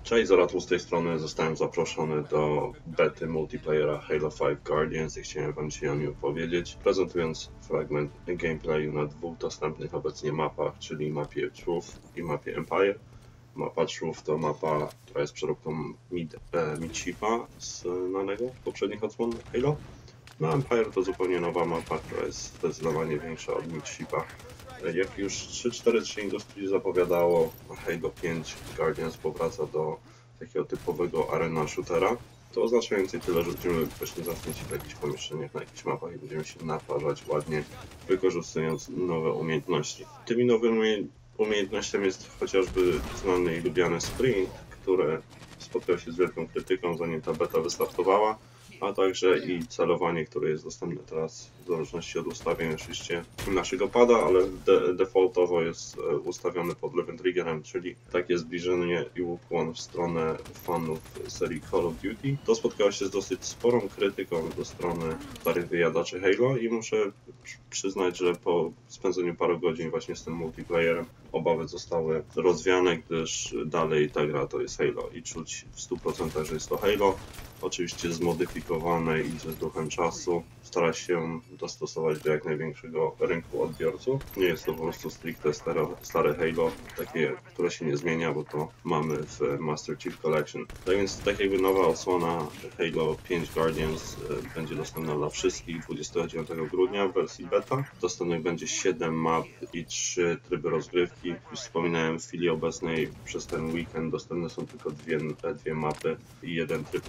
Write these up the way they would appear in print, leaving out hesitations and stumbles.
Cześć, Zoratł z tej strony. Zostałem zaproszony do bety multiplayera Halo 5 Guardians i chciałem Wam dzisiaj o nim opowiedzieć, prezentując fragment gameplayu na dwóch dostępnych obecnie mapach, czyli mapie Truth i mapie Empire. Mapa Truth to mapa, która jest przeróbką Midshipa znanego z poprzednich odsłon Halo. No Empire to zupełnie nowa mapa, która jest zdecydowanie większa od Midshipa. Jak już 343 Industries zapowiadało, Halo 5 Guardians powraca do takiego typowego arena shootera. To oznacza więcej tyle, że będziemy właśnie zamknięci w jakichś pomieszczeniach, na jakichś mapach i będziemy się naparzać ładnie, wykorzystując nowe umiejętności. Tymi nowymi umiejętnościami jest chociażby znany i lubiany sprint, który spotkał się z wielką krytyką, zanim ta beta wystartowała, a także i celowanie, które jest dostępne teraz w zależności od ustawień oczywiście naszego pada, ale defaultowo jest ustawiony pod lewym triggerem, czyli takie zbliżenie i ukłon w stronę fanów serii Call of Duty. To spotkało się z dosyć sporą krytyką ze strony starych wyjadaczy Halo i muszę przyznać, że po spędzeniu paru godzin właśnie z tym multiplayerem obawy zostały rozwiane, gdyż dalej ta gra to jest Halo i czuć w 100%, że jest to Halo. Oczywiście zmodyfikowane i z duchem czasu. Stara się dostosować do jak największego rynku odbiorców. Nie jest to po prostu stricte stare Halo, takie, które się nie zmienia, bo to mamy w Master Chief Collection. Tak więc tak jakby nowa odsłona Halo 5 Guardians będzie dostępna dla wszystkich 29 grudnia w wersji beta. Dostępnych będzie 7 map i 3 tryby rozgrywki. Już wspominałem, w chwili obecnej przez ten weekend dostępne są tylko dwie mapy i jeden tryb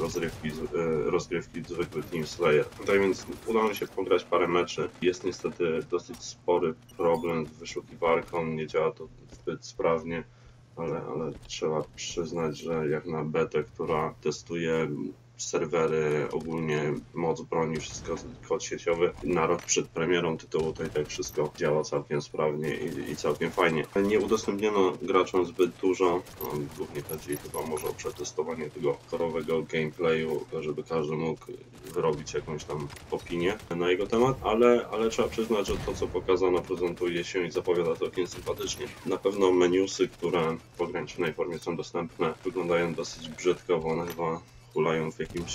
rozgrywki zwykły Team Slayer. Tak więc udało mi się pograć parę meczy. Jest niestety dosyć spory problem z wyszukiwarką, nie działa to zbyt sprawnie, ale trzeba przyznać, że jak na betę, która testuje serwery, ogólnie moc broni, wszystko, kod sieciowy, na rok przed premierą tytułu, to i tak wszystko działa całkiem sprawnie i całkiem fajnie. Nie udostępniono graczom zbyt dużo, głównie chodzi chyba może o przetestowanie tego korowego gameplayu, żeby każdy mógł wyrobić jakąś tam opinię na jego temat, ale trzeba przyznać, że to co pokazano prezentuje się i zapowiada całkiem sympatycznie. Na pewno menusy, które w ograniczonej formie są dostępne, wyglądają dosyć brzydko, one chyba hulają w jakimś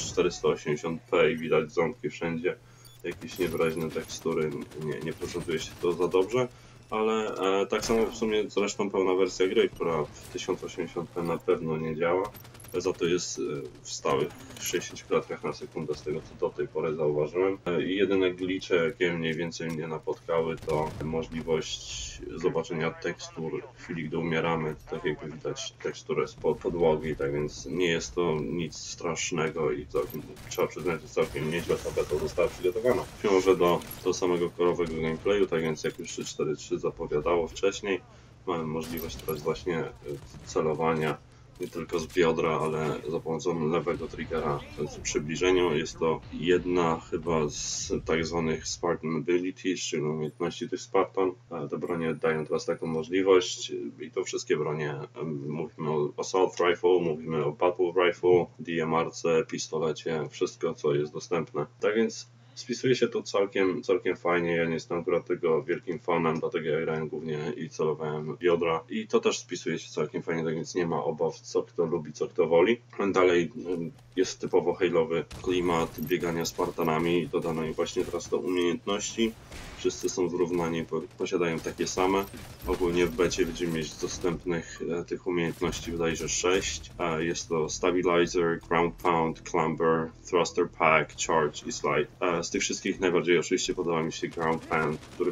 480p i widać ząbki wszędzie, jakieś niewyraźne tekstury, nie prezentuje się to za dobrze, ale tak samo w sumie zresztą pełna wersja gry, która w 1080p na pewno nie działa, za to jest w stałych 60 klatkach na sekundę z tego co do tej pory zauważyłem. Jedyne glitche, jakie mniej więcej mnie napotkały, to możliwość zobaczenia tekstur w chwili gdy umieramy, tak jak widać teksturę z podłogi, tak więc nie jest to nic strasznego i trzeba przyznać, że całkiem nieźle ta beta została przygotowana. Może do samego korowego gameplayu, tak więc jak już 343 zapowiadało wcześniej, mamy możliwość teraz właśnie celowania nie tylko z biodra, ale za pomocą lewego triggera w przybliżeniu. Jest to jedna chyba z tak zwanych Spartan Abilities, czyli umiejętności tych Spartan. Te bronie dają teraz taką możliwość i to wszystkie bronie. Mówimy o Assault Rifle, mówimy o Battle Rifle, DMR-ce, pistolecie, wszystko co jest dostępne. Tak więc spisuje się to całkiem fajnie, ja nie jestem akurat tego wielkim fanem, dlatego ja grałem głównie i celowałem biodra i to też spisuje się całkiem fajnie, tak więc nie ma obaw co kto lubi, co kto woli. Dalej jest typowo hejlowy klimat biegania Spartanami, dodano im właśnie teraz do umiejętności. Wszyscy są zrównani, posiadają takie same. Ogólnie w becie będziemy mieć dostępnych tych umiejętności bodajże 6. Jest to Stabilizer, Ground Pound, Clamber, Thruster Pack, Charge i Slide. Z tych wszystkich najbardziej oczywiście podoba mi się Ground Pound, który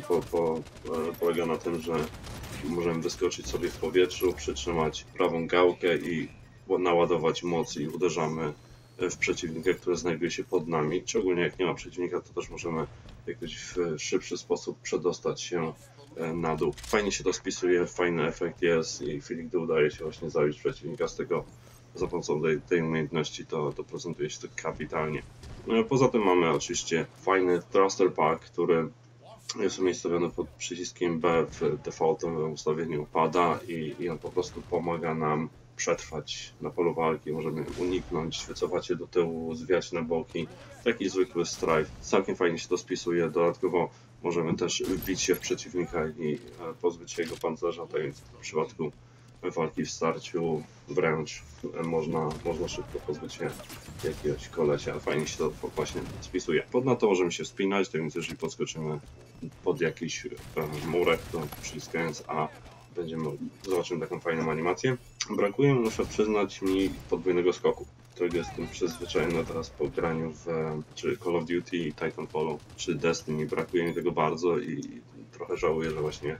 polega na tym, że możemy wyskoczyć sobie w powietrzu, przytrzymać prawą gałkę i naładować moc i uderzamy w przeciwnika, który znajduje się pod nami. Czy ogólnie jak nie ma przeciwnika, to też możemy jakoś w szybszy sposób przedostać się na dół. Fajnie się to spisuje, fajny efekt jest i w chwili gdy udaje się właśnie zabić przeciwnika z tego za pomocą tej umiejętności, to prezentuje się to kapitalnie. Poza tym mamy oczywiście fajny Thruster Pack, który jest umiejscowiony pod przyciskiem B w defaultowym ustawieniu pada i on po prostu pomaga nam przetrwać na polu walki. Możemy uniknąć, wycofać się do tyłu, zwiać na boki. Taki zwykły strike. Całkiem fajnie się to spisuje. Dodatkowo możemy też wbić się w przeciwnika i pozbyć się jego pancerza, tak więc w przypadku walki w starciu, wręcz można szybko pozbyć się jakiegoś kolesia. Fajnie się to właśnie spisuje. Ponadto możemy się wspinać, tak więc jeżeli podskoczymy pod jakiś murek, to przyciskając A zobaczymy taką fajną animację. Brakuje, muszę przyznać, mi podwójnego skoku, którego jestem przyzwyczajony teraz po graniu w czy Call of Duty, Titanfallu, czy Destiny. Brakuje mi tego bardzo i trochę żałuję, że właśnie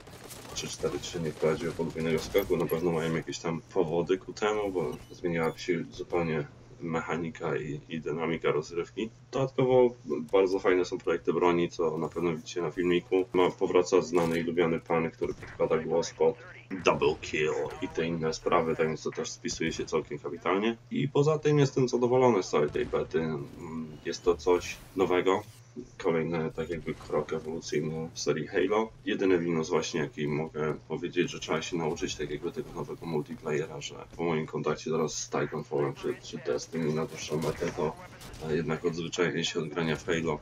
3-4-3 nie wprowadziły podwójnego skoku. Na pewno mają jakieś tam powody ku temu, bo zmieniała się zupełnie mechanika i dynamika rozrywki. Dodatkowo bardzo fajne są projekty broni, co na pewno widzicie na filmiku. Powraca znany i lubiany pan, który podkłada głos pod Double Kill i te inne sprawy, tak więc to też spisuje się całkiem kapitalnie. I poza tym jestem zadowolony z całej tej bety. Jest to coś nowego. Kolejny tak jakby krok ewolucyjny w serii Halo. Jedyny minus właśnie, jaki mogę powiedzieć, że trzeba się nauczyć tak jakby tego nowego multiplayera, że po moim kontakcie teraz z Titanfallem czy Destiny na dłuższą metę, to jednak odzwyczajenie się od grania w Halo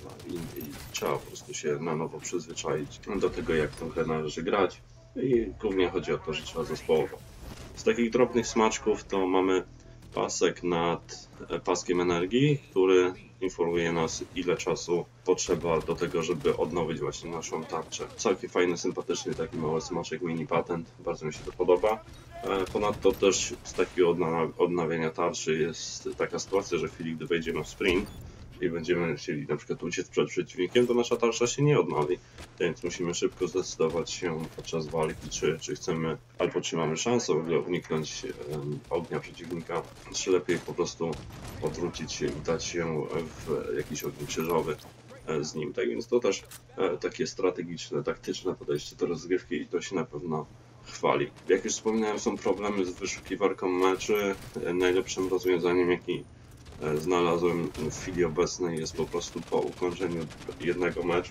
i trzeba po prostu się na nowo przyzwyczaić do tego, jak tę grę należy grać. I głównie chodzi o to, że trzeba zespołowo. Z takich drobnych smaczków to mamy pasek nad paskiem energii, który informuje nas, ile czasu potrzeba do tego, żeby odnowić właśnie naszą tarczę. Całkiem fajny, sympatyczny taki mały smaczek, mini patent, bardzo mi się to podoba. Ponadto też z takiego odnawiania tarczy jest taka sytuacja, że w chwili, gdy wejdziemy w sprint i będziemy chcieli na przykład uciec przed przeciwnikiem, to nasza tarcza się nie odnowi. Więc musimy szybko zdecydować się podczas walki, czy chcemy, albo czy mamy szansę w ogóle uniknąć ognia przeciwnika, czy lepiej po prostu odwrócić się i dać się w jakiś ogień krzyżowy z nim. Tak więc to też takie strategiczne, taktyczne podejście do rozgrywki i to się na pewno chwali. Jak już wspominałem, są problemy z wyszukiwarką meczy. Najlepszym rozwiązaniem, jaki znalazłem w chwili obecnej, jest po prostu po ukończeniu jednego meczu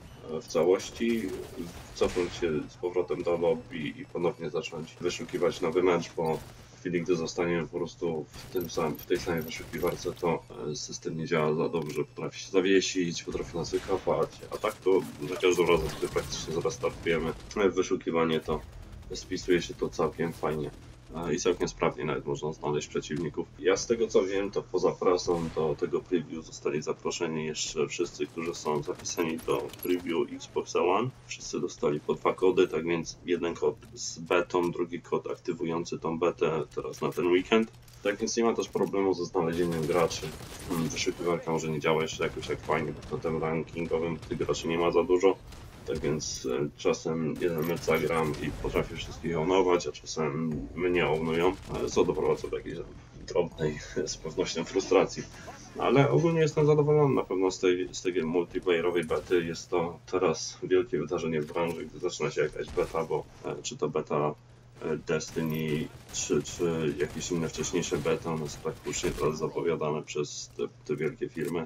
w całości cofnąć się z powrotem do lobby i ponownie zacząć wyszukiwać nowy mecz, bo w chwili, gdy zostaniemy po prostu w tej samej wyszukiwarce, to system nie działa za dobrze, potrafi się zawiesić, potrafi nas wykopać, a tak to za każdym razem, gdy praktycznie restartujemy wyszukiwanie, to spisuje się to całkiem fajnie i całkiem sprawnie nawet można znaleźć przeciwników. Ja z tego co wiem, to poza prasą do tego preview zostali zaproszeni jeszcze wszyscy, którzy są zapisani do preview Xbox One. Wszyscy dostali po 2 kody, tak więc jeden kod z betą, drugi kod aktywujący tą betę teraz na ten weekend. Tak więc nie ma też problemu ze znalezieniem graczy. Wyszukiwarka może nie działa jeszcze jakoś tak fajnie, bo na tym rankingowym tych graczy nie ma za dużo. Tak więc czasem jeden mecz zagram i potrafię wszystkich ownować, a czasem mnie ownują, co doprowadza do jakiejś drobnej z pewnością frustracji. Ale ogólnie jestem zadowolony na pewno z tej multiplayerowej bety. Jest to teraz wielkie wydarzenie w branży, gdy zaczyna się jakaś beta, bo czy to beta Destiny, czy jakieś inne wcześniejsze beta, one są praktycznie teraz zapowiadane przez te wielkie firmy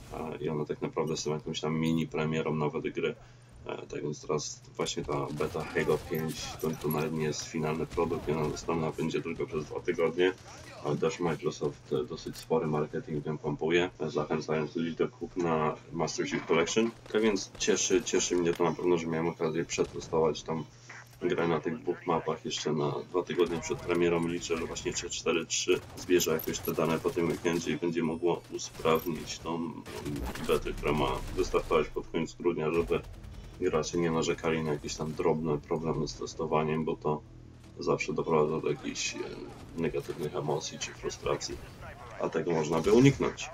i one tak naprawdę są jakąś tam mini premierą nowej gry. Tak więc teraz właśnie ta beta Halo 5 to nawet nie jest finalny produkt, ona dostępna będzie tylko przez 2 tygodnie, ale też Microsoft dosyć spory marketing nią pompuje, zachęcając ludzi do kupna Master Chief Collection. Tak więc cieszy mnie to na pewno, że miałem okazję przetestować tam grę na tych 2 mapach jeszcze na 2 tygodnie przed premierą. Liczę, że właśnie 3-4-3 zbierze jakoś te dane po tym weekendzie i będzie mogło usprawnić tą betę, która ma wystartować pod koniec grudnia, żeby gracze nie narzekali na jakieś tam drobne problemy z testowaniem, bo to zawsze doprowadza do jakichś negatywnych emocji czy frustracji, a tego można by uniknąć.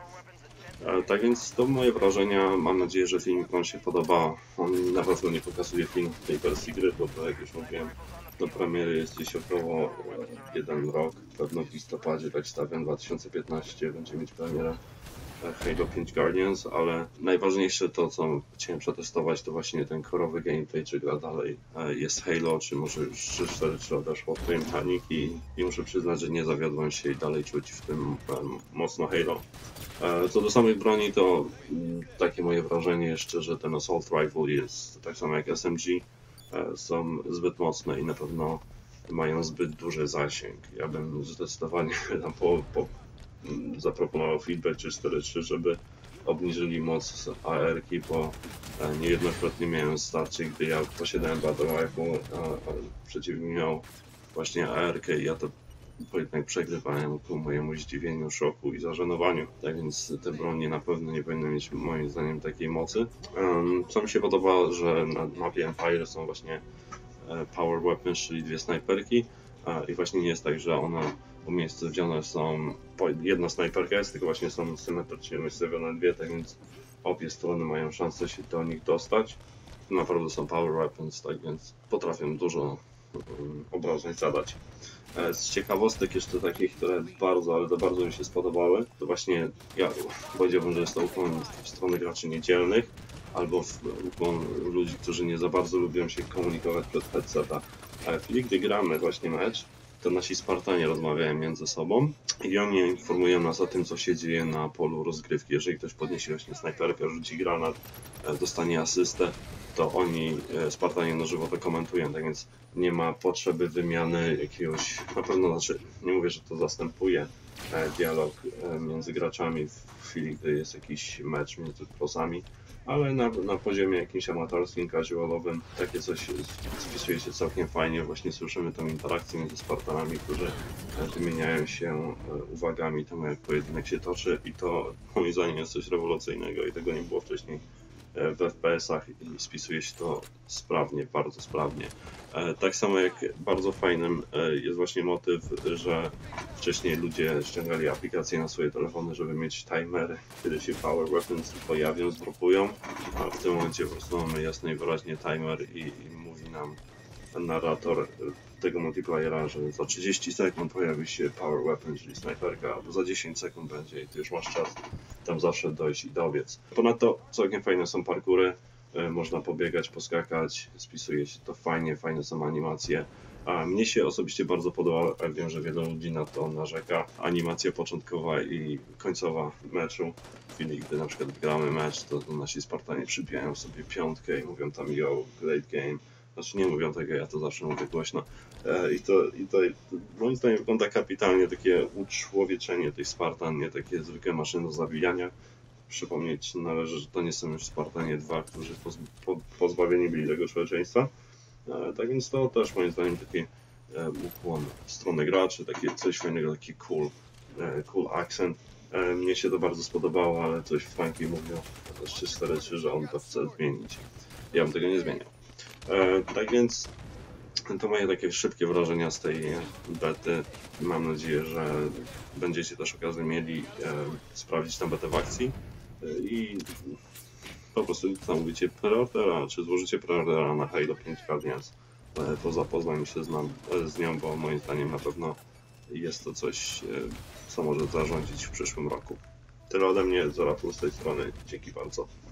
Tak więc to moje wrażenia. Mam nadzieję, że filmik Wam się podoba. On na pewno nie pokazuje filmu tej wersji gry, bo to jak już mówiłem, do premiery jest gdzieś około 1 rok. Pewno w listopadzie, tak stawiam, 2015 będzie mieć premierę Halo 5 Guardians, ale najważniejsze to, co chciałem przetestować, to właśnie ten korowy gameplay, czy gra dalej jest Halo, czy może już 3-4 odeszło od tej mechaniki i muszę przyznać, że nie zawiodłem się i dalej czuć w tym mocno Halo. Co do samych broni, to takie moje wrażenie jeszcze, że ten Assault Rifle jest tak samo jak SMG, są zbyt mocne i na pewno mają zbyt duży zasięg. Ja bym zdecydowanie zaproponował feedback czy 4.3, żeby obniżyli moc AR-ki, bo niejednokrotnie miałem starcie, gdy ja posiadałem Battle Rifle, a przeciwnik miał właśnie ARK i ja to jednak przegrywałem ku mojemu zdziwieniu, szoku i zażenowaniu. Tak więc te bronie na pewno nie powinny mieć moim zdaniem takiej mocy. Co mi się podoba, że na mapie Empire są właśnie power weapons, czyli dwie snajperki i właśnie nie jest tak, że one umiejscowione są, jedna snajperka jest, tylko właśnie są symetrycznie umiejscowione dwie, tak więc obie strony mają szansę się do nich dostać. Naprawdę są power weapons, tak więc potrafią dużo obrażeń zadać. Z ciekawostek jeszcze takich, które bardzo, ale to bardzo mi się spodobały, to właśnie ja powiedziałbym, że jest to ukłon w stronę graczy niedzielnych, albo ukłon ludzi, którzy nie za bardzo lubią się komunikować przez headseta. Czyli gdy gramy właśnie mecz, to nasi Spartanie rozmawiają między sobą i oni informują nas o tym, co się dzieje na polu rozgrywki. Jeżeli ktoś podniesie właśnie snajperkę, rzuci granat, dostanie asystę, to oni, Spartanie, na żywo to komentują, tak więc nie ma potrzeby wymiany jakiegoś, na pewno, znaczy nie mówię, że to zastępuje dialog między graczami w chwili, gdy jest jakiś mecz między prosami, ale na poziomie jakimś amatorskim, casualowym takie coś spisuje się całkiem fajnie. Właśnie słyszymy tą interakcję między Spartanami, którzy wymieniają się uwagami temu, jak pojedynek się toczy i to moim zdaniem jest coś rewolucyjnego i tego nie było wcześniej w FPS-ach i spisuje się to sprawnie, bardzo sprawnie. Tak samo jak bardzo fajnym jest właśnie motyw, że wcześniej ludzie ściągali aplikacje na swoje telefony, żeby mieć timery, kiedy się power weapons pojawią, zdropują, a w tym momencie po prostu mamy jasno i wyraźnie timer i mówi nam narrator tego multiplayera, że za 30 sekund pojawi się power weapon, czyli snajperka, albo za 10 sekund będzie i ty już masz czas tam zawsze dojść i dobiec. Ponadto całkiem fajne są parkury, można pobiegać, poskakać, spisuje się to fajnie, fajne są animacje. A mnie się osobiście bardzo podoba, a wiem, że wiele ludzi na to narzeka, animacja początkowa i końcowa meczu. W chwili, gdy na przykład gramy mecz, to nasi Spartanie przybijają sobie piątkę i mówią tam yo, great game. Znaczy nie mówią tego, ja to zawsze mówię głośno. I to moim zdaniem wygląda kapitalnie, takie uczłowieczenie tych Spartan, nie takie zwykłe maszyny do zabijania. Przypomnieć należy, że to nie są już Spartanie 2, którzy pozbawieni byli tego człowieczeństwa. Tak więc to też moim zdaniem taki ukłon w stronę graczy, takie coś fajnego, taki cool accent. Mnie się to bardzo spodobało, ale coś Franki mówił, 343, że on to chce zmienić. Ja bym tego nie zmieniał. Tak więc to moje takie szybkie wrażenia z tej bety. Mam nadzieję, że będziecie też okazję mieli sprawdzić tę betę w akcji i po prostu zamówicie preordera, czy złożycie preordera na Halo 5 Guardians po zapoznaniu się z nią, bo moim zdaniem na pewno jest to coś, co może zarządzić w przyszłym roku. Tyle ode mnie, Zoratul z tej strony. Dzięki bardzo.